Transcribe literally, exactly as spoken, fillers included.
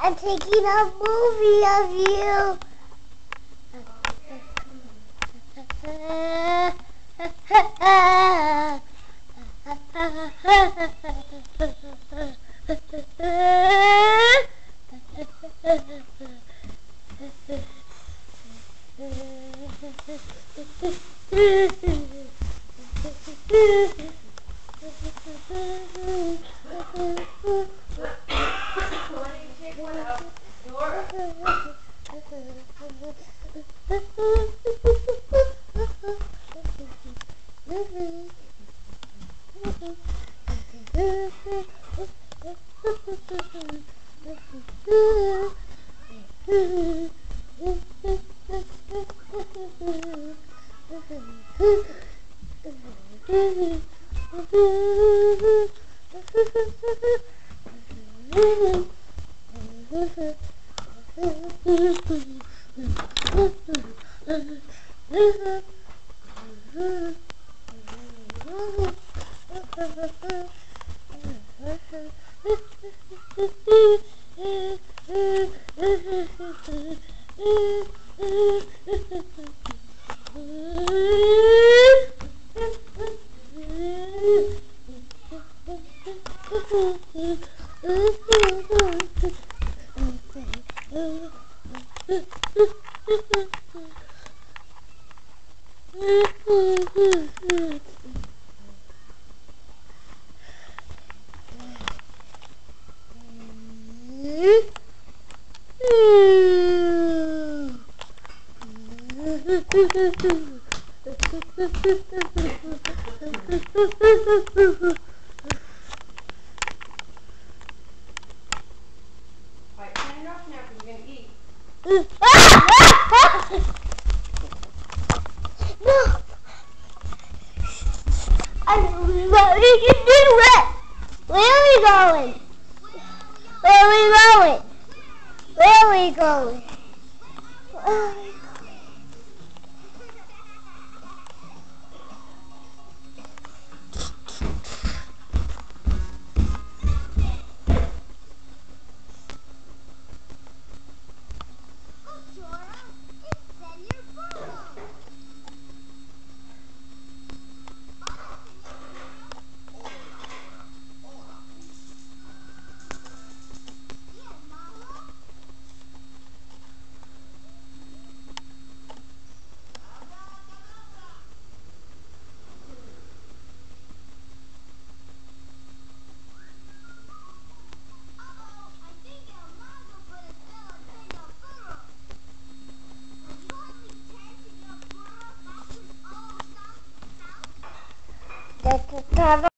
I'm taking a movie of you. Alright, turn it off now because you're going to eat. No! I don't know what we can do it! Where are we going? Where are we going? Where are we going? Where are we going? Da, da, da, da.